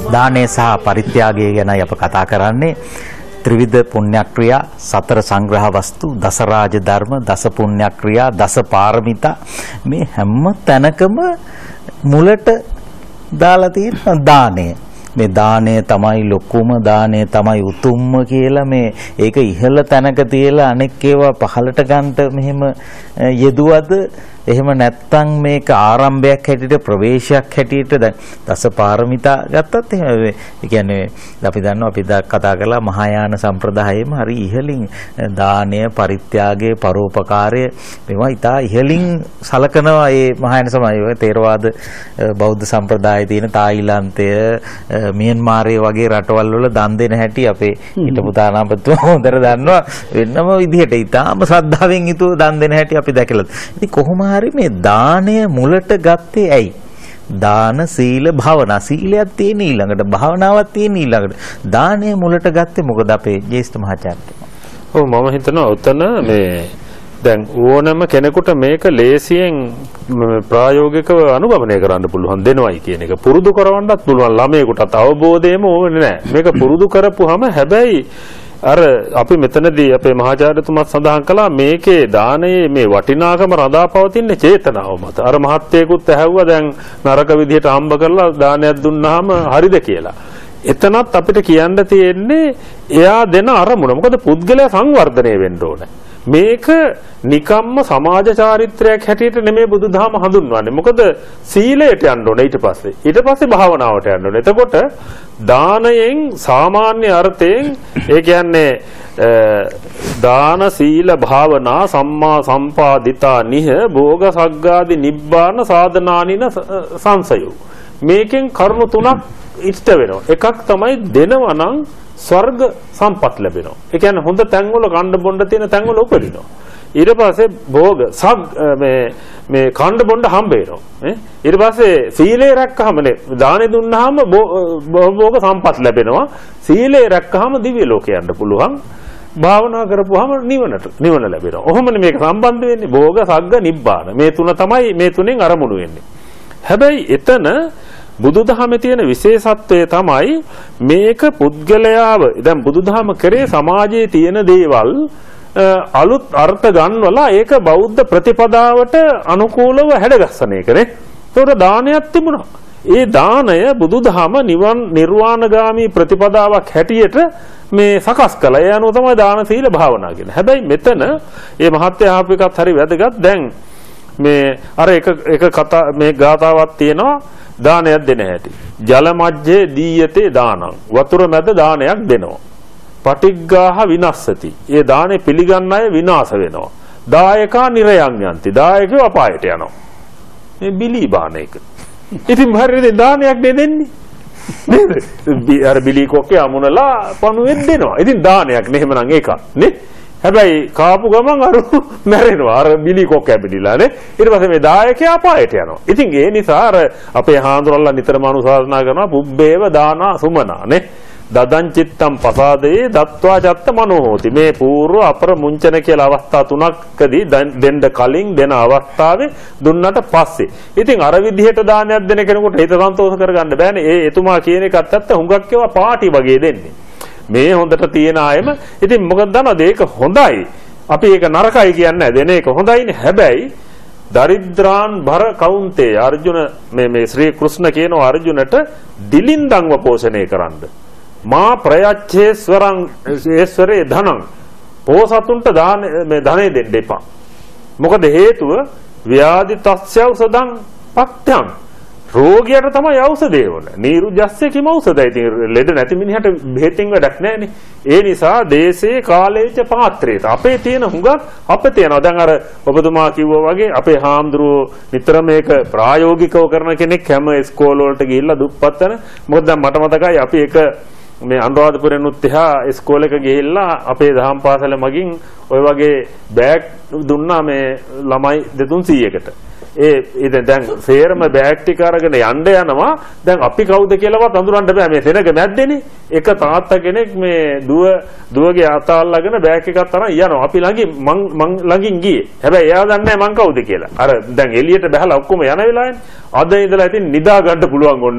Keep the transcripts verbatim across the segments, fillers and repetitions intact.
දානය සහ පරිත්‍යාගය ගැනයි අප කතා කරන්නේ. ත්‍රිවිධ පුණ්‍යක්‍රියා, සතර සංග්‍රහ වස්තු, දස රාජ ධර්ම, දස පුණ්‍යක්‍රියා, දස පාරමිතා මේ හැම තැනකම මුලට දාලා තියෙන දානය. මේ දානය තමයි ලොකුම දානය තමයි උතුම්ම කියලා මේ ඒක ඉහළ තැනක තියලා අනෙක් ඒවා පහළට ගන්නට මෙහෙම යෙදුවද එහෙම නැත්නම් මේක ආරම්භයක් හැටියට ප්‍රවේශයක් හැටියට දැන් දස පාරමිතා ගත්තත් එහෙම ඒ කියන්නේ අපි දන්නවා අපි කතා කළා මහායාන සම්ප්‍රදායෙම හරි ඉහළින් දානය පරිත්‍යාගය පරෝපකාරය මේවා ඉතා ඉහළින් සලකනවා මේ මහායාන සමාජයේ තේරවාද බෞද්ධ සම්ප්‍රදායේ තියෙන තායිලන්තය මියන්මාරයේ වගේ රටවල් වල දන් දෙන හැටි අපේ හිටපු තානාපතිතුමා හොඳට දන්නවා වෙනම විදිහට ඉතාම ශ්‍රද්ධාවෙන් යුතුව දන් දෙන හැටි අපි දැකලා. ඉතින් කොහොම හරි මේ දාණය මුලට ගත්තේ ඇයි? දාන සීල භාවනා සීලයක් තියෙන ඊළඟට භාවනාවක් තියෙන ඊළඟට දාණය මුලට ගත්තේ මොකද අපේ ජේෂ්ඨ මහාචාර්යතුමා? ඔව් මම හිතනවා උතන මේ දැන් ඕනම කෙනෙකුට මේක ලේසියෙන් ප්‍රායෝගිකව අනුගමනය කරන්න පුළුවන් දෙනවයි කියන එක පුරුදු කරවන්නත් පුළුවන් ළමයෙකුටත් අවබෝධයම ඕනේ නැහැ. මේක පුරුදු කරපුවාම හැබැයි අර අපි මෙතනදී අපේ මහාචාර්යතුමා සඳහන් කළා මේකේ දානයේ මේ වටිනාකම රඳා පවතින චේතනාව මත. අර මහත්තයෙකුත් ඇහැව්වා දැන් නරක විදිහට හම්බ කරලා දානයක් දුන්නාම හරිද කියලා. එතනත් අපිට කියන්න තියෙන්නේ එයා දෙන අරමුණ. මොකද පුද්ගලයා සංවර්ධනය වෙන්න ඕනේ. මේක නිකම්ම සමාජ චාරිත්‍රයක් හැටියට නෙමෙයි බුදුදහම හඳුන්වන්නේ. මොකද සීලයට යන්න ඕනේ ඊට පස්සේ. ඊට පස්සේ භාවනාවට යන්න ඕනේ. එතකොට දානයෙන් සාමාන්‍ය අර්ථයෙන් ඒ කියන්නේ දාන සීල භාවනා සම්මා සම්පාදිතා නිහ භෝග සග්ගාදි නිබ්බාන සාධනානින සංසයෝ. මේකෙන් කරුණු තුනක් ඉෂ්ට වෙනවා. එකක් තමයි දෙනවා නම් ස්වර්ග සම්පත් ලැබෙනවා. ඒ කියන්නේ හොඳ තැන්වල කණ්ඩ බොණ්ඩ තියෙන තැන්වල උපදිනවා. ඊට පස්සේ භෝග සග් මේ මේ කණ්ඩ බොණ්ඩ හම්බ වෙනවා. ඈ ඊට පස්සේ සීලය රැක්කහම නේ දානෙ දුන්නාම භෝග සම්පත් ලැබෙනවා. සීලය රැක්කහම දිව්‍ය ලෝකේ යන්න පුළුවන්. භාවනා කරපුවාම නිවනට නිවන ලැබෙනවා. ඔහොමනේ මේක සම්බන්ධ වෙන්නේ. භෝග සග්ග නිබ්බාන. මේ තුන තමයි මේ තුනෙන් අරමුණු වෙන්නේ. හැබැයි එතන බුදුදහමේ තියෙන විශේෂත්වය තමයි මේක පුද්ගලයාව දැන් බුදුදහම කරේ සමාජයේ තියෙන දේවල් අලුත් අර්ථ ගන්නවලා ඒක බෞද්ධ ප්‍රතිපදාවට අනුකූලව හැඩගස්සන එකනේ. ඒකට දානයක් තිබුණා. ඒ දානය බුදුදහම නිවන් නිර්වාණගාමී ප්‍රතිපදාවක් හැටියට මේ සකස් කළා. ඒ අනුව තමයි දාන සීල භාවනා කියන්නේ. හැබැයි මෙතන මේ මහත්ය ආපු එකත් හරි වැදගත්. දැන් මේ අර එක එක කතා මේ ගාතාවක් තියෙනවා දානයක් දෙන හැටි. ජල මජ්ජේ දීයතේ දානං. වතුර මැද දානයක් දෙනවා. පටිග්ගාහ විනස්සති. ඒ දානේ පිළිගන්න අය විනාශ වෙනවා. දායකා නිරයන් යන්ති. දායකයෝ අපායට යනවා. මේ බිලි බාන එක. ඉතින් හරියට දානයක් දෙන්නේ. නේද? අර බිලි කොක්කේ අමුණලා පණුවෙන් දෙනවා. ඉතින් දානයක් නෙහෙමනම් ඒකක් නේ. හැබැයි කාපු ගමන් අර මැරෙනවා. අර බිලි කොක්ක ඇබිලිලා නේ. ඊට පස්සේ මේ දායකයා අපායට යනවා. ඉතින් ඒ නිසා අර අපේ හාමුදුරන්ලා නිතරම අනුශාසනා කරනවා පුබ්බේව දානා සුමනා නේ. දදං චිත්තම් පසාදේ දත්වා චත්ත මනෝහෝති. මේ పూర్ව අපර මුංචන කියලා අවස්ථා තුනකදී දෙන්න කලින් දෙන අවස්ථාවේ දුන්නට පස්සේ. ඉතින් අර විදිහට දානයක් දෙන කෙනෙකුට හිත සන්තෝෂ කරගන්න බෑනේ. ඒ එතුමා කියන එකත් ඇත්ත. හුඟක් ඒවා පාටි වගේ දෙන්නේ. මේ හොඳට තියෙන අයම ඉතින් මොකද දන්නවද ඒක හොඳයි. අපි ඒක නරකයි කියන්නේ නැහැ. දෙන එක හොඳයිනේ. හැබැයි දරිද්‍රාන් භර කවුන්තේ අර්ජුන මේ මේ ශ්‍රී කෘෂ්ණ කියනවා අර්ජුනට දිලින්දන්ව පෝෂණය කරන්න. මා ප්‍රයච්ඡේස්වරං ඒස්වරේ ධනං. පෝසතුන්ට දාන මේ ධනෙ දෙන්න එපා. මොකද හේතුව ව්‍යාධි තස්යෞසදං පක්ඛ්‍යං. රෝගියට තමයි ඖෂධය ඕන. නීරුජස්සේ කිම ඖෂධයි. ඉතින් ලෙඩ නැති මිනිහට බෙහෙතින් වැඩක් නැහැනේ. ඒ නිසා දේශේ කාලේච පාත්‍රේත. අපේ තියෙන හුඟක් අපේ තියෙනවා. දැන් අර ඔබතුමා කිව්වා වගේ අපේ හාමුදුරුවෝ නිතර මේක ප්‍රායෝගිකව කරන කෙනෙක් හැම ඉස්කෝල වලට ගිහිල්ලා දුප්පත් වෙන. මොකද දැන් මට මතකයි අපි එක මේ අනුරාධපුරෙන් උත් එහා ඉස්කෝලේක ගිහිල්ලා අපේ දහම් පාසල මගින් ওই වගේ බෑග් දුන්නා මේ ළමයි දෙතුන් සීයකට. ඒ ඉතින් දැන් සේරම බෑග් ටික අරගෙන යන්න යනවා. දැන් අපි කවුද කියලාවත් අඳුරන්න බෑ මේ සෙනග මැද්දේනේ. එක තාත්තා කෙනෙක් මේ දුව දුවගේ අත අල්ලගෙන බෑග් එකක් තරන් යනවා. අපි ළඟින් මං මං ළඟින් ගියේ. හැබැයි එයා දන්නේ නැහැ මං කවුද කියලා. අර දැන් එළියට බහලා ඔක්කොම යන වෙලාවනේ. අද ඉඳලා ඉතින් නිදා ගන්න පුළුවන් ඔන්න.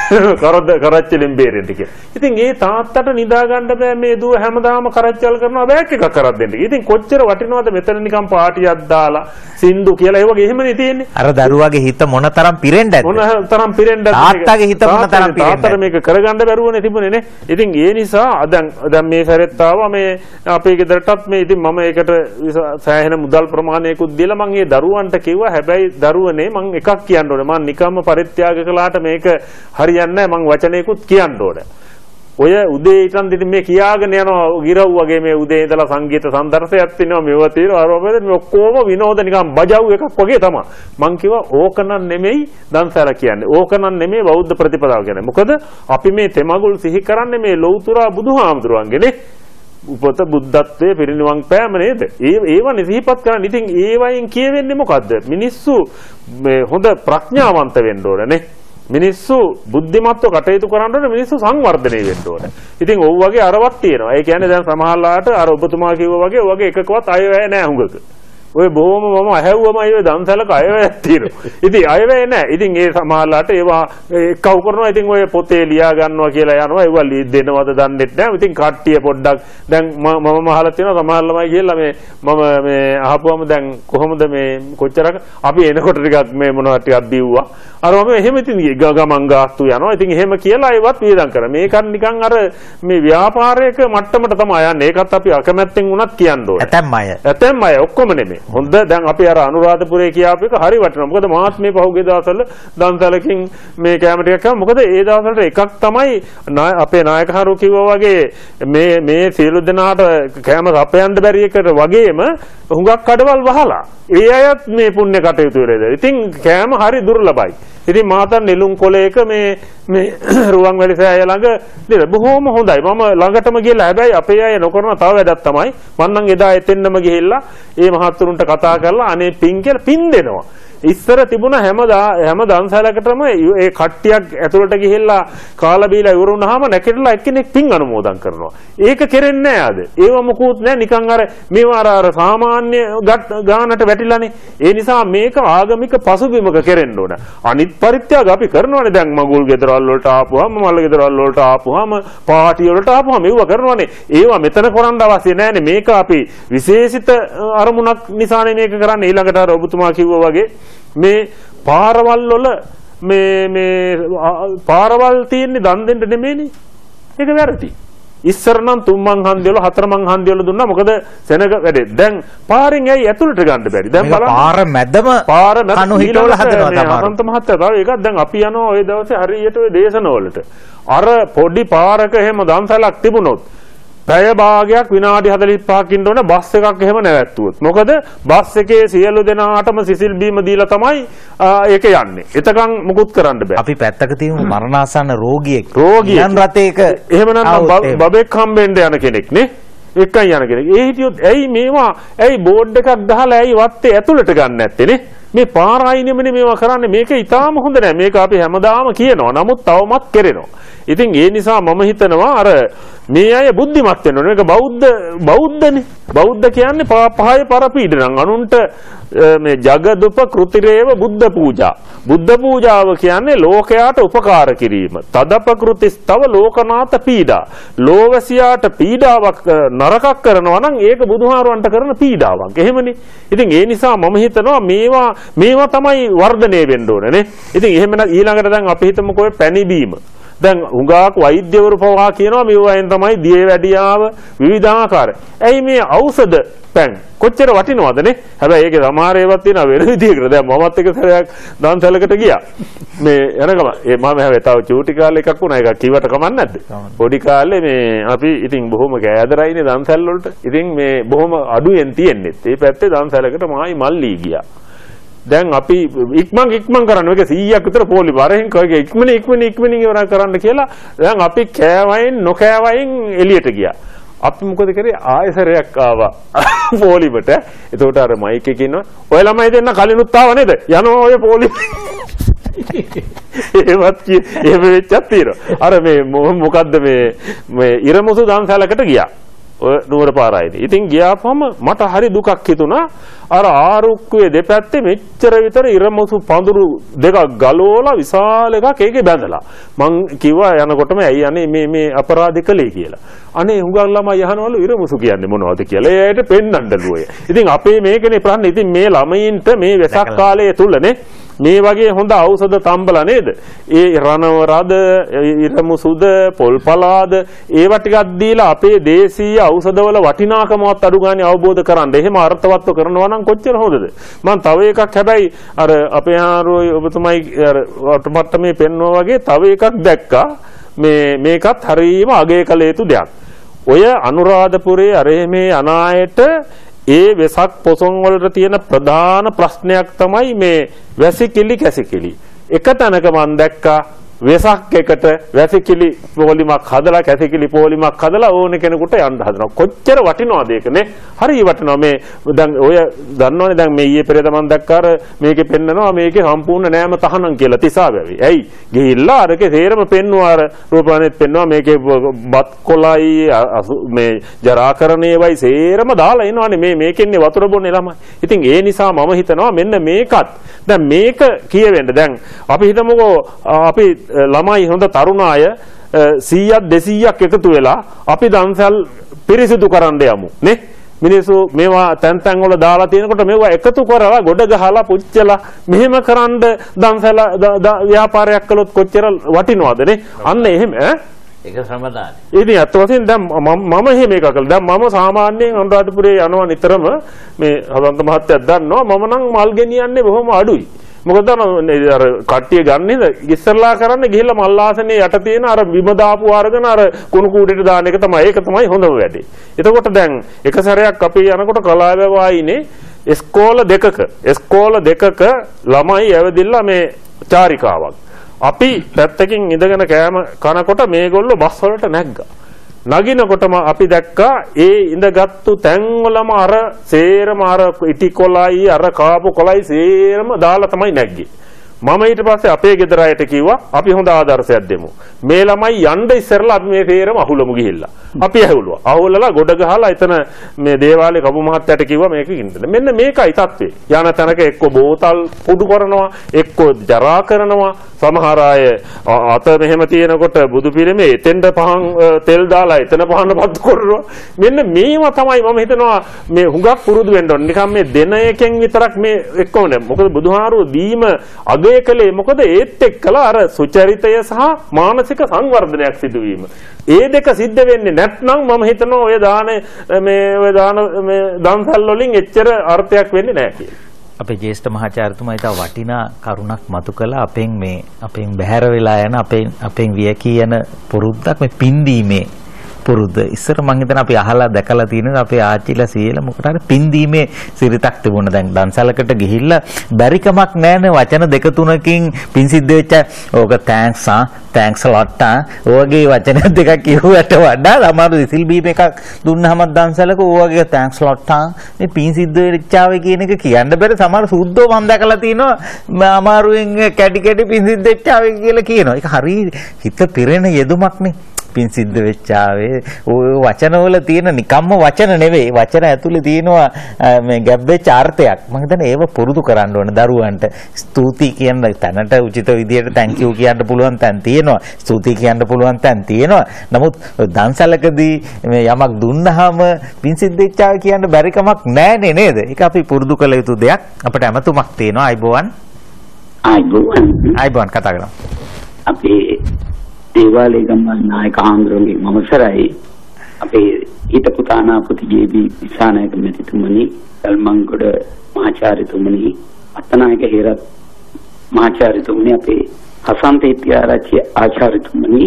කරද කරච්චලෙන් බේරෙන්න කියලා. ඉතින් ඒ තාත්තට නිදා ගන්න බෑ මේ දුව හැමදාම කරච්චල් කරනවා බෑග් එකක් කරක් දෙන්න. ඉතින් කොච්චර වටිනවද මෙතන නිකන් පාටියක් දාලා සින්දු කියලා ඒ වගේ එහෙමනේ තියෙන්නේ. අර දරුවාගේ හිත මොනතරම් පිරෙන්නද? මොනතරම් පිරෙන්නද? තාත්තගේ හිත මොනතරම් පිරෙන්නද? තාත්තට මේක කරගන්න බැරුවනේ තිබුණේ නේ. ඉතින් ඒ නිසා දැන් දැන් මේ සැරෙත් ආවා මේ අපේ ගෙදරටත් මේ ඉතින් මම ඒකට සෑහෙන මුදල් ප්‍රමාණයකුත් දීලා මම ඒ දරුවන්ට කිව්වා හැබැයි දරුවනේ මම එකක් කියන්න ඕනේ. මම නිකම්ම පරිත්‍යාග කළාට මේක හරියන්නේ නැහැ. මම වචනයකුත් කියන්න ඕනේ. ඔය උදේ ඉතින් ඉතින් මේ කියාගෙන යනවා ගිරව් වගේ මේ උදේ ඉඳලා සංගීත සම්දර්ශයක් තියෙනවා මේවා තියෙනවා අර වගේ මේ ඔක්කොම විනෝද නිකන් බජව් එකක් වගේ තමයි. මං කිව්වා ඕකනම් නෙමෙයි දන්සාර කියන්නේ. ඕකනම් නෙමෙයි බෞද්ධ ප්‍රතිපදාව කියන්නේ. මොකද අපි මේ තෙමගුල් සිහි කරන්නේ මේ ලෞතුරා බුදුහාමුදුරුවන්ගේනේ. උපත බුද්ධත්වයේ පිරිනිවන් පෑම නේද? ඒ ඒවනේ සිහිපත් කරන්නේ. ඉතින් ඒ වයින් කියවෙන්නේ මොකද්ද? මිනිස්සු මේ හොඳ ප්‍රඥාවන්ත වෙන්න ඕනේ. මිනිස්සු බුද්ධිමත්ව කටයුතු කරන්න ඕනේ මිනිස්සු සංවර්ධනය වෙන්න ඕනේ. ඉතින් ඔව් වගේ අරවත් තියෙනවා. ඒ කියන්නේ දැන් සමහරලාට අර ඔබතුමා කිව්වා වගේ වගේ එකකවත් අයවැය නැහැ හුඟක. ඔය බොහොම මම අහැව්වමයි ඔය දන්සලක අයවැයක් තියෙනවා. ඉතින් අයවැය නැහැ. ඉතින් ඒ සමහරලාට ඒවා එක්කව කරනවා. ඉතින් ඔය පොතේ ලියා ගන්නවා කියලා යනවා. ඒවා ලී දෙනවද දන්නෙත් නැහැ. ඉතින් කට්ටිය පොඩ්ඩක් දැන් මම මම අහලා තියෙනවා සමහර ළමයි කියලා මේ මම මේ අහපුවම දැන් කොහොමද මේ කොච්චරක් අපි එනකොට ටිකක් මේ මොනවද ටිකක් දීව්වා. අර මම එහෙම ඉතින් ගමන් ගාස්තු යනවා. ඉතින් එහෙම කියලා ඒවත් වියදම් කරා. මේකත් නිකන් අර මේ ව්‍යාපාරයක මට්ටමට තමයි යන්නේ. ඒකත් අපි අකමැත්තෙන් වුණත් කියන්න ඕනේ. ඇතැම් අය. ඇතැම් අය ඔක්කොම නෙමෙයි. හොඳ දැන් අපි අර අනුරාධපුරේ කියාපු එක හරි වටිනවා. මොකද මාත් මේ පහුගිය දවස්වල දන්සලකින් මේ කැම ටිකක් කම. මොකද ඒ දවස්වලට එකක් තමයි අපේ නායකහරු කිව්වා වගේ මේ මේ සියලු දෙනාට කැම සපයන්න බැරි එකට වගේම හුඟක් කඩවල් වහලා. ඒ අයත් මේ පුණ්‍ය කටයුතු වලද. ඉතින් කැම හරි දුර්ලභයි. ඉතින් මාතන් නෙළුම් කොලයක මේ මේ රුවන්වැලි සෑය ළඟ නේද බොහොම හොඳයි. මම ළඟටම ගිහලා හැබැයි අපේ අය නොකරන තව වැඩක් තමයි මම නම් එදා එතෙන්නම ගිහිල්ලා ඒ මහත්තුරුන්ට කතා කරලා අනේ පින් කියලා පින් දෙනවා. ඉස්සර තිබුණ හැම හැම දන්සලකටම ඒ කට්ටියක් ඇතුළට ගිහිල්ලා කාලා බීලා ඉවර වුණාම නැකෙටලා එක්කෙනෙක් පින් අනුමෝදන් කරනවා. ඒක කෙරෙන්නේ නැහැ ආද. ඒව මොකුත් නැහැ නිකන් අර මේවා අර සාමාන්‍ය ගානට වැටිලානේ. ඒ නිසා මේක ආගමික පසුබිමක කෙරෙන්න ඕන. අනිත් පරිත්‍යාග අපි කරනවානේ දැන් මගුල් ගෙදරවල් වලට ආපුවාම මල්ල ගෙදරවල් වලට ආපුවාම පාටි වලට ආපුවාම මේවා කරනවානේ. ඒවා මෙතන කරන්න අවශ්‍ය නැහැනේ. මේක අපි විශේෂිත අරමුණක් නිසානේ මේක කරන්නේ. ඊළඟට අර ඔබතුමා කිව්වා වගේ මේ පාරවල් වල මේ මේ පාරවල් තියෙන්නේ දන් දෙන්න නෙමෙයිනේ. ඒක වැරදි. ඉස්සර නම් තුන් මං හන්දි වල හතර මං හන්දි වල දුන්නා. මොකද සෙනග වැඩේ. දැන් පාරෙන් ඇයි ඇතුළට ගන්න බැරි? දැන් බලන්න පාර මැදම පාර මැද කණු හිටවල හදනවා තමයි. අනන්ත මහත්තයා තව එකක් දැන් අපි යනවා ওই දවසේ හරියට ওই දේශනවලට. අර පොඩි පාරක එහෙම දන්සලක් තිබුණොත් පැය භාගයක් විනාඩි හතළිස් පහක් ඉන්න ඕන බස් එකක් එහෙම නැවැත්තුවොත්. මොකද බස් එකේ සියලු දෙනාටම සිසිල් බීම දීලා තමයි ඒක යන්නේ. එතකන් මුකුත් කරන්න බෑ. අපි පැත්තක තියෙමු මරණාසන්න රෝගියෙක්. රෝගියෙක් යන් රටේක එහෙමනම් බබෙක් හම්බෙන්න යන කෙනෙක් නේ. එකයි යන කෙනෙක්. ඒ හිටියොත් ඇයි මේවා ඇයි බෝඩ් එකක් ගහලා ඇයි වත්තේ ඇතුළට ගන්න නැත්තේ නේ? මේ පාර අයිනෙමනේ මේවා කරන්නේ. මේක ඊටාම හොඳ නෑ. මේක අපි හැමදාම කියනවා. නමුත් තවමත් කරනවා. ඉතින් ඒ නිසා මම හිතනවා අර මේ අය බුද්ධිමත් වෙන්න ඕනේ. මේක බෞද්ධ බෞද්ධනේ. බෞද්ධ කියන්නේ පහය පරපීඩනං අනුන්ට මේ జగදුප කෘතිරේව බුද්ධ පූජා. බුද්ධ පූජාව කියන්නේ ලෝකයාට උපකාර කිරීම. තදපකෘතිස්තව ලෝකනාත පීඩා. ලෝවැසියාට පීඩාවක් නරකක් කරනවා නම් ඒක බුදුහාරවන්ට කරන පීඩාවක්. එහෙමනේ. ඉතින් ඒ නිසා මම හිතනවා මේවා මේවා තමයි වර්ධනය වෙන්න ඕනේ නේ. ඉතින් එහෙම ඊළඟට දැන් අපි හිතමුකෝ පැණි බීම. දැන් උඟාක් වෛද්‍යවරු පවා කියනවා මේවායින් තමයි දිය වැඩියාව විවිධාකාර. ඇයි මේ ඖෂධ පැන් කොච්චර වටිනවද නේ? හැබැයි ඒකේ සමහර ඒවාත් තියෙනවා වෙන විදිහකට. දැන් මමත් එක සැරයක් දන්සලකට ගියා. මේ යනකම ඒ මම හැබැයි තව චූටි කාලේ එකක් වුණා. ඒක කිව්වට කමක් නැද්ද? පොඩි කාලේ මේ අපි ඉතින් බොහොම කෑදරයිනේ දන්සල් වලට. ඉතින් මේ බොහොම අඩුවෙන් තියෙන්නේ. මේ පැත්තේ දන්සලකට මායි මල්ලී ගියා. දැන් අපි ඉක්මන් ඉක්මන් කරන්න මේක සීයක් විතර පොලි වරෙන් කගේ ඉක්මනින් ඉක්මනින් ඉක්මනින් ඉවර කරන්න කියලා දැන් අපි කෑවයින් නොකෑවයින් එළියට ගියා. අපි මොකද කරේ ආයසරයක් ආවා පොලිමට. එතකොට අර මයික් එකේ ඉන්නවා ඔය ළමයි දෙන්න කලිනුත් ආව නේද? යනවා ඔය පොලි. ඒවත් කි එහෙම වෙච්චක් තියෙනවා. අර මේ මොකද්ද මේ මේ ඉරමුසු දන්සලකට ගියා. ඔය නුවර පාරයිදී. ඉතින් ගියාපම මට හරි දුකක් හිතුණා. අර ආරුක්කුවේ දෙපැත්තේ මෙච්චර විතර ඉරමුසු පඳුරු දෙකක් ගලවලා විශාල එකක් ඒකේ බැඳලා. මං කිව්වා යනකොටම ඇයි අනේ මේ මේ අපරාධ කළේ කියලා. අනේ හුඟක් ළමයි අහනවලු ඉරමුසු කියන්නේ මොනවද කියලා. ඒ ඇයිට පෙන්නන්නලු ඔය. ඉතින් අපේ මේකනේ ප්‍රශ්නේ. ඉතින් මේ ළමයින්ට මේ වෙසක් කාලයේ තුලනේ මේ වගේ හොඳ ඖෂධ තම්බලා නේද? ඒ රණවරද, ඉරමුසුද, පොල්පලාද ඒවා ටිකක් දීලා අපේ දේශීය ඖෂධවල වටිනාකමවත් අඩු ගානේ අවබෝධ කරගන්න. එහෙම අර්ථවත්ව කරනවා නම් කොච්චර හොඳද? මම තව එකක් හැබැයි අර අපේ ආරෝ ඔබතුමයි අර වටපට්ටමේ පෙන්වනවා වගේ තව එකක් දැක්කා. මේ මේකත් හරීම අගය කළ යුතු දෙයක්. ඔය අනුරාධපුරයේ අර මේ අනායට ඒ වෙසක් පොසොන් වලට තියෙන ප්‍රධාන ප්‍රශ්නයක් තමයි මේ වැසිකිලි කැසිකිලි. එක තැනක මම දැක්කා වෙසක් එකට වැසිකිලි පොලිමක් හදලා කැසිකිලි පොලිමක් හදලා ඕන කෙනෙකුට යන්න හදනවා. කොච්චර වටිනවද ඒකනේ? හරි වටිනවා. මේ දැන් ඔය දන්නවනේ දැන් මේ ඊයේ පෙරේද මම දැක්කාර මේකේ පෙන්නනවා මේකේ සම්පූර්ණ නෑම තහනම් කියලා තිසාවැවි. ඇයි? ගිහිල්ලා අරකේ තේරම පෙන්නවා අර රූපවාහිනියත් පෙන්නවා මේකේ බත් කොළයි මේ ජරාකරණේවයි සේරම දාලා එනවනේ මේ මේකෙන්නේ වතුර බොන්නේ ළමයි. ඉතින් ඒ නිසා මම හිතනවා මෙන්න මේකත් දැන් මේක කියවෙන්න දැන් අපි හිතමුකෝ අපි ළමයි හොඳ තරුණ අය සීයක් දෙසීයක් එකතු වෙලා අපි දන්සල් පිරිසිදු කරන්න යමු නේ. මිනිස්සු මේවා තැන් තැන් වල දාලා තියෙනකොට මේවා එකතු කරලා ගොඩ ගහලා පුච්චලා මෙහෙම කරන්න දන්සල ව්‍යාපාරයක් කළොත් කොච්චර වටිනවද නේ. අන්න එහෙම ඈ ඒක සම්බදානේ. ඉතින් අත් වශයෙන් දැන් මම එහෙම එකක් කළා. දැන් මම සාමාන්‍යයෙන් අනුරාධපුරේ යනවා නිතරම මේ හදන්ත මහත්තයා දන්නවා මම නම් මල් ගෙනියන්නේ බොහොම අඩුයි. මොකද අර කට්ටිය ගන්නේ ඉස්සරලා කරන්නේ ගිහිල්ලා මල් ආසනේ යට තියෙන අර බිම දාපු අරගෙන අර කුණු කූඩේට දාන එක තමයි. ඒක තමයි හොඳම වැඩේ. එතකොට දැන් එක සැරයක් අපි යනකොට කලාවැවායිනේ ඉස්කෝල දෙකක ඉස්කෝල දෙකක ළමයි ඇවිදින්න මේ චාරිකාවක්. අපි පැත්තකින් ඉඳගෙන කෑම කනකොට මේගොල්ලෝ බස් වලට නැග්ගා. නගිනකොටම අපි දැක්කා ඒ ඉඳගත්තු තැන්වලම අර සේරම අර ඉටි කොළයි අර කාපු කොළයි සේරම දාලා තමයි නැග්ගේ. මම ඊට පස්සේ අපේ ගෙදර අයට කිව්වා අපි හොඳ ආදර්ශයක් දෙමු. මේ ළමයි යන්න ඉස්සරලා අපි මේ තේරම අහුලමු ගිහිල්ලා. අපි ඇහුලුවා. අහුලලා ගොඩ ගහලා එතන මේ දේවාලේ කපු මහත්තයාට කිව්වා මේක ඉන්නද. මෙන්න මේකයි තත්ත්වේ. යන තැනක එක්ක බෝතල් පුඩු කරනවා, එක්ක ජරා කරනවා. සමහර අය අත මෙහෙම තියෙනකොට බුදු පිළිමේ එතෙන්ද පහන් තෙල් දාලා එතන පහන පත්තු කරනවා. මෙන්න මේවා තමයි මම හිතනවා මේ හුඟක් පුරුදු වෙන්න ඕනේ. නිකන් මේ දෙන එකෙන් විතරක් මේ එක්කම නෑ. මොකද බුදුහාරෝ දීම අග කලේ මොකද ඒත් එක්කලා අර සුචරිතය සහ මානසික සංවර්ධනයක් සිදුවීම. ඒ දෙක සිද්ධ වෙන්නේ නැත්නම් මම හිතනවා ඔය දාන මේ ඔය දාන මේ දන්සල් වලින් එච්චර අර්ථයක් වෙන්නේ නැහැ කියලා. අපේ ජ්‍යෙෂ්ඨ මහාචාර්යතුමා ඊට වටිනා කරුණක් මතු කළා. අපෙන් මේ අපෙන් බැහැර වෙලා යන අපෙන් අපෙන් වියකී යන පුරුද්දක් මේ පින්දීමේ පුරුද්ද. ඉස්සර මං හිතන අපි අහලා දැකලා තියෙනවා අපේ ආච්චිලා සීයලා මොකට හරි පින්දීමේ සිරිතක් තිබුණා. දැන් දන්සලකට ගිහිල්ලා බැරිකමක් නැහැනේ වචන දෙක තුනකින් පින් සිද්ධ වෙච්ච ඕක තෑන්ක්ස් ආ තෑන්ක්ස් ලොට් ආ ඔයගේ වචන දෙකක් කියුවට වඩා අමාරු ඉසිල් බීම එකක් දුන්නාම දන්සලක ඔයගේ තෑන්ක්ස් ලොට් ආ මේ පින් සිද්ධ වෙච්චාවේ කියන එක කියන්න බැරි. සමහර සුද්ධෝ මම දැකලා තියෙනවා අමාරුවෙන් කැටි කැටි පින් සිද්ධ වෙච්චාවේ කියලා කියනවා. ඒක හරි හිත පිරෙන යෙදුමක්නේ. පින් සිද්ධ වෙච්චාවේ ඔය වචනවල තියෙන නිකම්ම වචන නෙවෙයි වචන ඇතුලේ තියෙනවා මේ ගැබ් වෙච්ච අර්ථයක්. මම හිතන්නේ ඒව පුරුදු කරන්න ඕන දරුවන්ට. ස්තුති කියන තැනට උචිත විදියට thank you කියන්න පුළුවන් තැන් තියෙනවා. ස්තුති කියන්න පුළුවන් තැන් තියෙනවා. නමුත් දන්සලකදී මේ යමක් දුන්නාම පින් සිද්ධ වෙච්චාවේ කියන්න බැරි කමක් නැහැනේ නේද? ඒක අපි පුරුදු කළ යුතු දෙයක්. අපිට ඇමතුමක් තියෙනවා. අයිබෝවන්. අයිබෝවන්. අයිබෝවන් කතා කරමු. අපි දේවාලේ ගම්මල් නායක ආන්දරෝගේ මම සරයි අපේ හිටපු තානාපති ජේ.බී. දිසානායක මැතිතුමනි, සල්මන්ගොඩ මහාචාර්යතුමනි, අත්තනායක හේරත් මහාචාර්යතුමනි, අපේ හසන්ත ඉතිආරච්චි ආචාර්යතුමනි,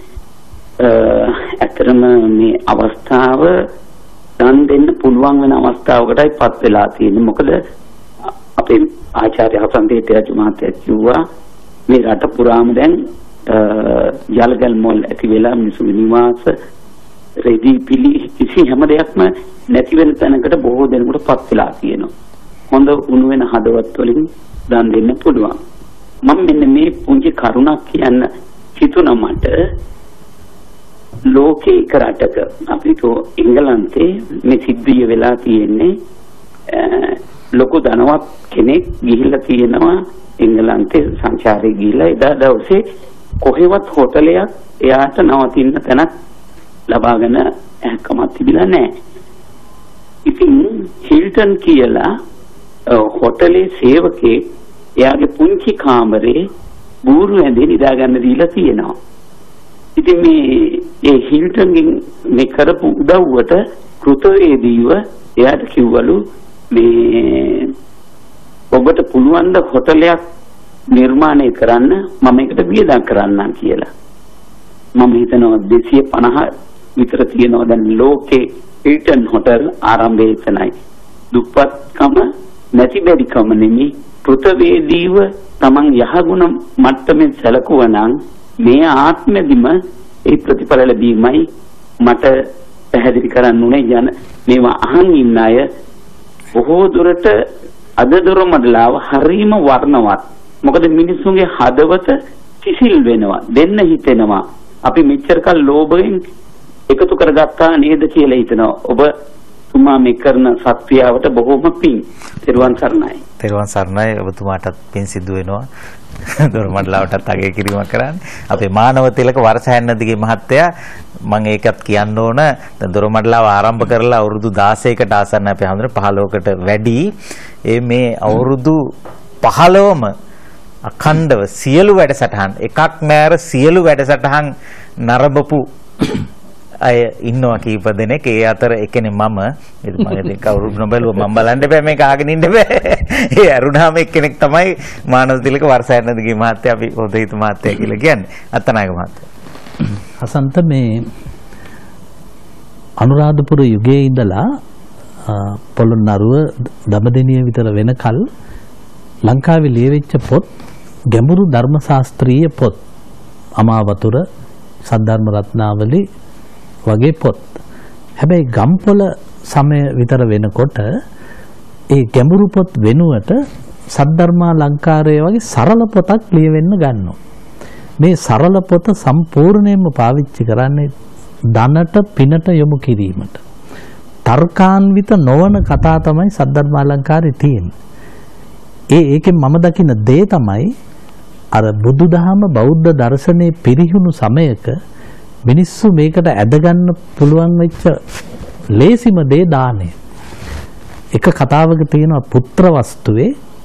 අතරම මේ අවස්ථාව දන් දෙන්න පුළුවන් වෙන අවස්ථාවකටයි පත් වෙලා තියෙන්නේ. මොකද අපේ ආචාර්ය හසන්ත ඉතිආරච්චි මහත්තයා කිව්වා මේ රට පුරාම දැන් ජලගල් මොල් ඇති වෙලා මිනිසුන්ගේ නිවාස රෙදි පිලි කිසි හැම දෙයක්ම නැති වෙන තැනකට බොහෝ දෙනෙකුට පත් වෙලා තියෙනවා. හොඳ උණු වෙන හදවත් වලින් දන් දෙන්න පුළුවන්. මම මෙන්න මේ පුංචි කරුණක් කියන්න හිතුණා මට. ලෝකේ එක රටක අපිට එංගලන්තේ මේ සිද්ධිය වෙලා තියෙන්නේ ලොකු ධනවත් කෙනෙක් ගිහිල්ලා තියෙනවා එංගලන්තේ සංචාරේ ගිහිල්ලා එදා දවසේ කොහෙවත් හොටලයක් එයාට නවතින්න තැනක් ලබාගෙන හැකමක් තිබිලා නැහැ. ඉතින් හිල්ටන් කියලා හොටලේ සේවකේ එයාගේ පුංචි කාමරේ බూరు ඇඳේ නිදා ගන්න දීලා තියෙනවා. ඉතින් මේ ඒ හිල්ටන්ගෙන් මේ කරපු උදව්වට කෘතවේදීව එයාට කිව්වලු මේ ඔබට පුළුවන් ද හොටලයක් නිර්මාණය කරන්න මම ඒකට වියදම් කරන්නම් කියලා. මම හිතනවා දෙසිය පනහ විතර තියෙනවා දැන් ලෝකේ හිල්ටන් හොටල් ආරම්භය එතනයි. දුප්පත්කම නැති බැරිකම නෙමෙයි කෘතවේදීව Taman යහගුණ මට්ටමින් සැලකුවනම් මේ ආත්මෙදිම ඒ ප්‍රතිඵල ලැබීමයි මට පැහැදිලි කරන්න උනේ. යන මේවා අහන් ඉන්න අය බොහෝ දුරට අද දොරමඩලාව හරීම වර්ණවත්. මොකද මිනිස්සුන්ගේ හදවත සිසිල් වෙනවා, දෙන්න හිතෙනවා. අපි මෙච්චර කල් ලෝභයෙන් එකතු කරගත්තා නේද කියලා හිතනවා. ඔබ තුමා මේ කරන සත්‍යාවට බොහොම පිං. තෙරුවන් සරණයි. තෙරුවන් සරණයි. ඔබතුමාටත් පිං සිදු වෙනවා. දොරමඩලාවටත් අගය කිරීමක් කරන්නේ. අපේ මානව තිලක වර්ෂයන්දිගේ මහත්තයා මම ඒකත් කියන්න ඕන. දැන් දොරමඩලාව ආරම්භ කරලා අවුරුදු දාසයකට ආසන්න අපේ හැමදෙර පහළොවකට වැඩි. ඒ මේ අවුරුදු පහළොවම අඛණ්ඩව සියලු වැඩසටහන් එකක් නෑර සියලු වැඩසටහන් නරඹපු අය ඉන්නවා කීප දෙනෙක්. ඒ අතර එකනේ මම. මම ඉතින් කවුරුත් නොබැලුවා මම බලන්න බෑ මේක ආගෙන ඉන්න බෑ. ඒ අරුණාම එක්කෙනෙක් තමයි මානව තිලක වර්ෂයන්දිගේ මහත්තයා අපි හොඳ හිත මහත්තයා කියලා කියන්නේ. අත්තනායක මහත්තයා. හසන්ත මේ අනුරාධපුර යුගයේ ඉඳලා පොළොන්නරුව දඹදෙණිය විතර වෙනකල් ලංකාවේ ලියවිච්ච පොත් ගැඹුරු ධර්ම ශාස්ත්‍රීය පොත් අමාවතුර සද්ධර්ම රත්නාවලි වගේ පොත්. හැබැයි ගම්පොළ සමය විතර වෙනකොට ඒ ගැඹුරු පොත් වෙනුවට සද්ධර්මා ලංකාරයේ වගේ සරල පොතක් ලියවෙන්න ගන්නවා. මේ සරල පොත සම්පූර්ණයෙන්ම පාවිච්චි කරන්නේ ධනට පිනට යොමු කිරීමට. තර්කාන්විත නොවන කතා තමයි සද්ධර්මා ලංකාරයේ තියෙන්නේ. ඒ ඒකෙන් මම දකින දේ තමයි අර බුදුදහම බෞද්ධ දර්ශනයේ පිරිහුණු සමයක මිනිස්සු මේකට ඇදගන්න පුළුවන් වෙච්ච ලේසිම දේ දානය. එක කතාවක තියෙනවා පුත්‍ර වස්තුවේ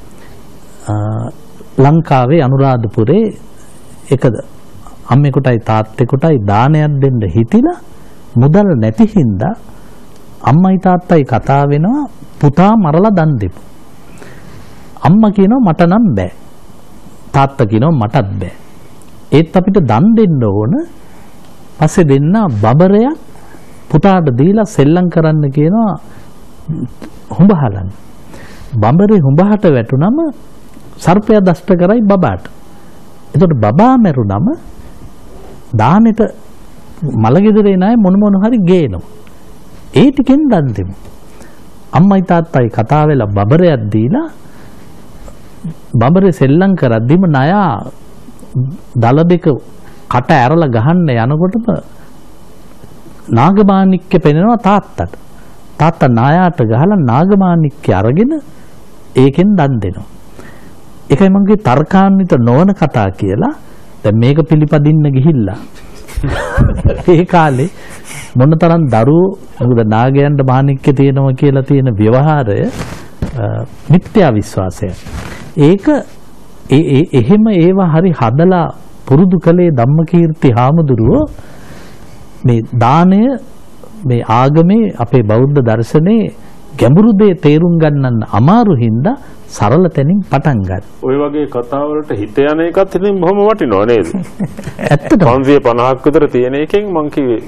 ලංකාවේ අනුරාධපුරේ එක අම්මෙකුටයි තාත්තෙකුටයි දානයක් දෙන්න හිතිලා මුදල් නැති හින්දා අම්මයි තාත්තයි කතා වෙනවා පුතා මරලා දන් දෙමු. අම්මා කියනවා මට නම් බෑ. තාත්තා කියනවා මටත් බෑ. ඒත් අපිට දන් දෙන්න ඕන. පස්සේ දෙන්න බබරයක් පුතාට දීලා සෙල්ලම් කරන්න කියනවා හුඹහලන්න. බඹරේ හුඹහට වැටුනම සර්පයා දෂ්ට කරයි බබාට. එතකොට බබා මැරුණම දානෙට මලගෙදරේ ණය මොන මොන හරි ගේනවා. ඒ ටිකෙන් දන් දෙමු. අම්මයි තාත්තයි කතා වෙලා බබරයක් දීලා බඹරේ සෙල්ලම් කරද්දිම ණයා දල දෙක කට ඇරලා ගහන්න යනකොටම නාගමාණික්කේ පෙනෙනවා තාත්තට. තාත්තා ණයාට ගහලා නාගමාණික්කේ අරගෙන ඒකෙන් දන් දෙනවා. ඒකයි මම කිව්වේ තර්කාන්විත නොවන කතා කියලා. දැන් මේක පිළිපදින්න ගිහිල්ලා ඒ කාලේ මොනතරම් දරුවෝ මොකද නාගයන්ට මාණික්කේ තියෙනවා කියලා තියෙන ව්‍යවහාරය මිත්‍යා විශ්වාසය. ඒක ඒ එහෙම ඒවා හරි හදලා පුරුදු කළේ ධම්මකීර්ති හාමුදුරුවෝ මේ දාණය මේ ආගමේ අපේ බෞද්ධ දර්ශනේ ගැඹුරු දේ තේරුම් ගන්නන්න අමාරු හින්දා සරල තැනින් පටන් ගන්න. ওই වගේ කතා වලට හිත යන එකත් ඉතින් බොහොම වටිනවා නේද? ඇත්තටම පන්සිය පනහක් විතර තියෙන එකෙන් මං කිව්වේ.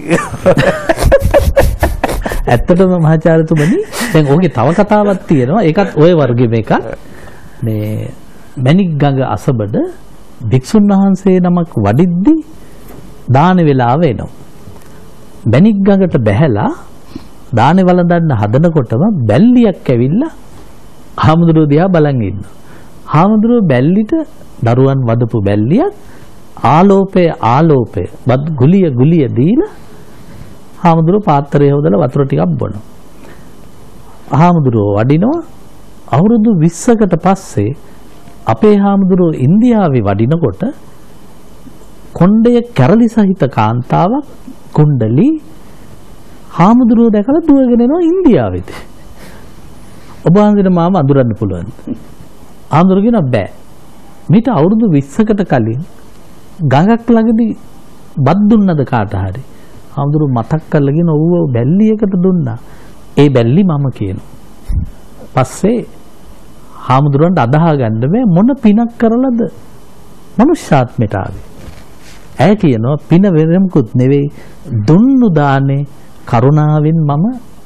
ඇත්තටම මහාචාර්යතුමනි දැන් ඔහුගේ තව කතාවක් තියෙනවා. ඒකත් ওই වර්ගෙම එකක්. මේ මණික් ගඟ අසබඩ භික්ෂුන් වහන්සේ නමක් වඩිද්දි දාන වේලාව එනවා. බැනික් ගඟට බැහැලා දානේ වළඳන්න හදනකොටම බැල්ලියක් ඇවිල්ලා හාමුදුරුවෝ දිහා බලන් ඉන්නවා. හාමුදුරුවෝ බැල්ලිට දරුවන් වදපු බැල්ලියක් ආලෝපය ආලෝපය බත් ගුලිය ගුලිය දීලා හාමුදුරුවෝ පාත්‍රය හොදලා වතුර ටිකක් බොනවා. හාමුදුරුවෝ වඩිනවා. අවුරුදු විස්සකට පස්සේ අපේ හාමුදුරුවෝ ඉන්දියාවේ වඩිනකොට කොණ්ඩේ කැරලි සහිත කාන්තාවක් කුණ්ඩලි හාමුදුරුවෝ දැකලා දුවගෙන එනවා ඉන්දියාවෙට. ඔබ වහන්සේට මාව අඳුරන්න පුළුවන්. හාමුදුරුවෝ කියනවා බෑ. මීට අවුරුදු විස්සකට කලින් ගඟක් ළඟදී බත් දුන්නද කාට හරි? හාමුදුරුවෝ මතක් කරලා කියන ඔව් බැල්ලියකට දුන්නා. ඒ බැල්ලි මම කියනවා. පස්සේ හාමුදුරුවන්ට අදහා ගන්න බෑ මොන පිනක් කරලාද මනුෂ්‍යාත්මයට ආවේ. ඇය කියනවා පින වෙනමුකුත් නෙවෙයි දුන්නු දානේ කරුණාවෙන් මම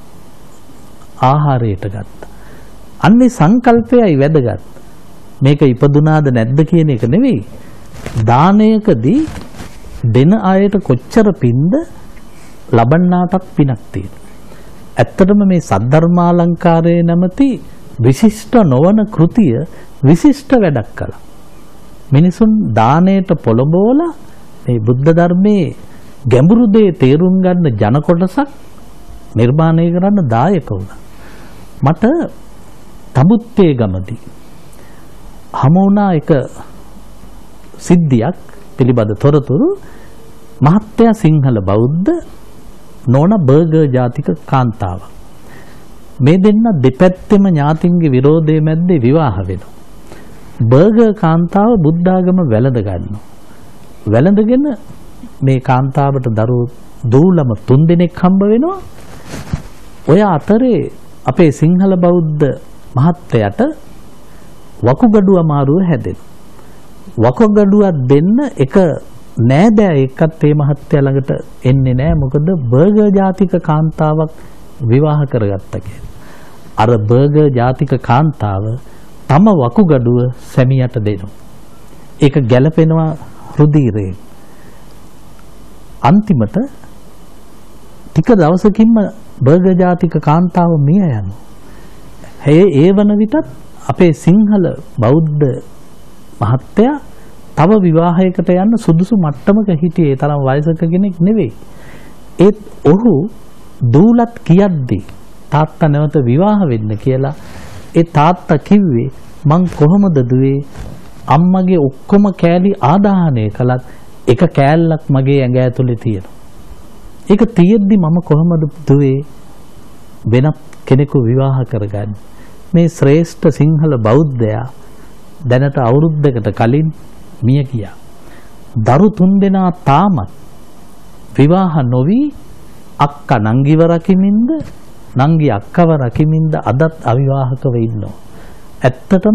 ආහාරයට ගත්තා. අන්නේ සංකල්පයයි වැදගත්. මේක ඉපදුනාද නැද්ද කියන එක නෙවෙයි. දානයකදී දෙන අයට කොච්චර පින්ද ලබන්නාටත් පිනක් තියෙනවා. ඇත්තටම මේ සද්ධර්මාලංකාරයේ නැමැති විශිෂ්ට නොවන කෘතිය විශිෂ්ට වැඩක් කළා. මිනිසුන් දාණයට පොළඹවලා මේ බුද්ධ ධර්මයේ ගැඹුරු දේ තේරුම් ගන්න ජන කොටසක් නිර්මාණය කරන්න දායක වුණා. මට තඹුත්තේ ගමදී හමු වුණා එක සිද්ධියක් පිළිබඳ තොරතුරු. මහත්තයා සිංහල බෞද්ධ නෝන බර්ගර් ජාතික කාන්තාවක්. මේ දෙන්න දෙපැත්තෙම ඥාතින්ගේ විරෝධය මැද්දේ විවාහ වෙනවා. බර්ගර් කාන්තාව බුද්ධ ආගම වැළඳ ගන්නවා. වැළඳගෙන මේ කාන්තාවට දරුවෝ දූලම තුන් දෙනෙක් හම්බ වෙනවා. ඔය අතරේ අපේ සිංහල බෞද්ධ මහත්තයාට වකුගඩුව අමාරුව හැදෙනවා. වකුගඩුවක් දෙන්න එක නෑදෑ එක්කත් මේ මහත්තයා ළඟට එන්නේ නෑ. මොකද බර්ගර් ජාතික කාන්තාවක් විවාහ කරගත්තා කියලා. අර බර්ගර් ජාතික කාන්තාව තම වකුගඩුව සැමියට දෙනවා. ඒක ගැළපෙනවා රුධිරයෙන්. අන්තිමට ටික දවසකින්ම බර්ගර් ජාතික කාන්තාව මිය යනවා. ඒ ඒ වන විටත් අපේ සිංහල බෞද්ධ මහත්තයා තව විවාහයකට යන්න සුදුසු මට්ටමක හිටියේ. තරම් වයසක කෙනෙක් නෙවෙයි. ඒත් ඔහු දූලත් කියද්දී තාත්තා නැවත විවාහ වෙන්න කියලා ඒ තාත්තා කිව්වේ මං කොහොමද දුවේ අම්මගේ ඔක්කොම කෑලි ආදාහනය කළත් එක කෑල්ලක් මගේ ඇඟ ඇතුලේ තියෙනවා. ඒක තියෙද්දි මම කොහොමද දුවේ වෙනත් කෙනෙකු විවාහ කරගන්නේ? මේ ශ්‍රේෂ්ඨ සිංහල බෞද්ධයා දැනට අවුරුද්දකට කලින් මිය ගියා. දරු තුන්දෙනා තාමත් විවාහ නොවි අක්කා නංගිව රකිමින්ද නංගි අක්කව රකිමින්ද අදත් අවිවාහකව ඉන්නවා. ඇත්තටම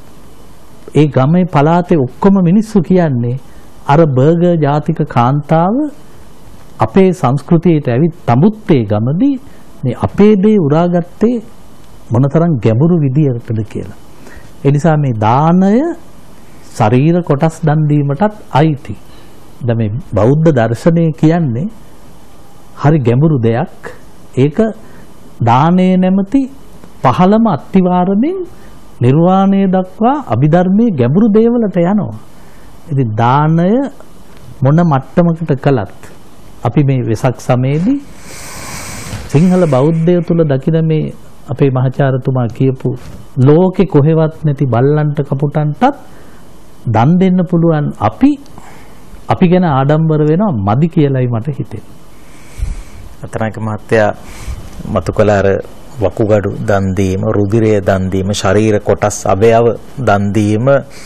ඒ ගමේ පළාතේ ඔක්කොම මිනිස්සු කියන්නේ අර බර්ගර් ජාතික කාන්තාව අපේ සංස්කෘතියට ඇවිත් තඹුත්තේ ගමදී මේ අපේ දේ උරාගත්තේ මොනතරම් ගැඹුරු විදියකටද කියලා. ඒ නිසා මේ දානය ශරීර කොටස් දන් දීමටත් අයිති. දැන් මේ බෞද්ධ දර්ශනය කියන්නේ හරි ගැඹුරු දෙයක්. ඒක දානයේ නැමැති පහළම අත්තිවාරමෙන් නිර්වාණය දක්වා අභිධර්මයේ ගැඹුරු දේවලට යනවා. ඉතින් දානය මොන මට්ටමකට කළත් අපි මේ වෙසක් සමයේදී සිංහල බෞද්ධය තුල දකින මේ අපේ මහාචාර්යතුමා කියපු ලෝකේ කොහෙවත් නැති බල්ලන්ට කපුටන්ටත් දන් දෙන්න පුළුවන් අපි අපි ගැන ආඩම්බර වෙනවා මදි කියලායි මට හිතෙන්නේ. අතරාක මහත්තයා මතු කළ අර වකුගඩු දන් දීම, රුධිරය දන් දීම, ශරීර කොටස් අවයව දන් දීම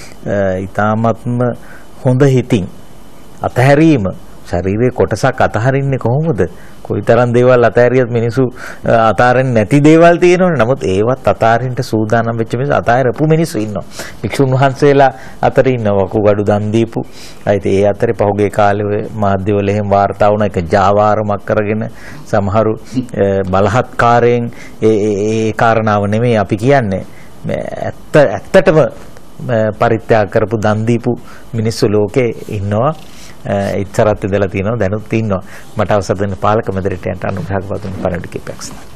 ඊ타මත්ම හොඳ හිතින් අතහැරීම. ශරීරයේ කොටසක් අතහරින්නේ කොහොමද? කොයිතරම් දේවල් අතහැරියත් මිනිසු අතාරින්නේ නැති දේවල් තියෙනවනේ. නමුත් ඒවත් අතාරින්න සූදානම් වෙච්ච මිනිස්සු අතාරපු මිනිස්සු ඉන්නවා. වික්ෂුන් වහන්සේලා අතර ඉන්නවා වකුගඩු දන් දීපු. ඒත් ඒ අතරේ පහුගිය කාලේ මාධ්‍යවල එහෙම වාර්තා වුණා එක ජාවාරමක් කරගෙන සමහරු බලහත්කාරයෙන් ඒ ඒ කාරණාව නෙමෙයි අපි කියන්නේ. ඇත්ත ඇත්තටම පරිත්‍යාග කරපු දන් දීපු මිනිස්සු ලෝකේ ඉන්නවා. ඉච්ඡරත් ඉඳලා තියෙනවා දැනුත් ඉන්නවා. මට අවසර දෙන්න පාලක මැදිරියට යන්න අනුග්‍රහ කරපු පරිණත කිපෙක්ස්.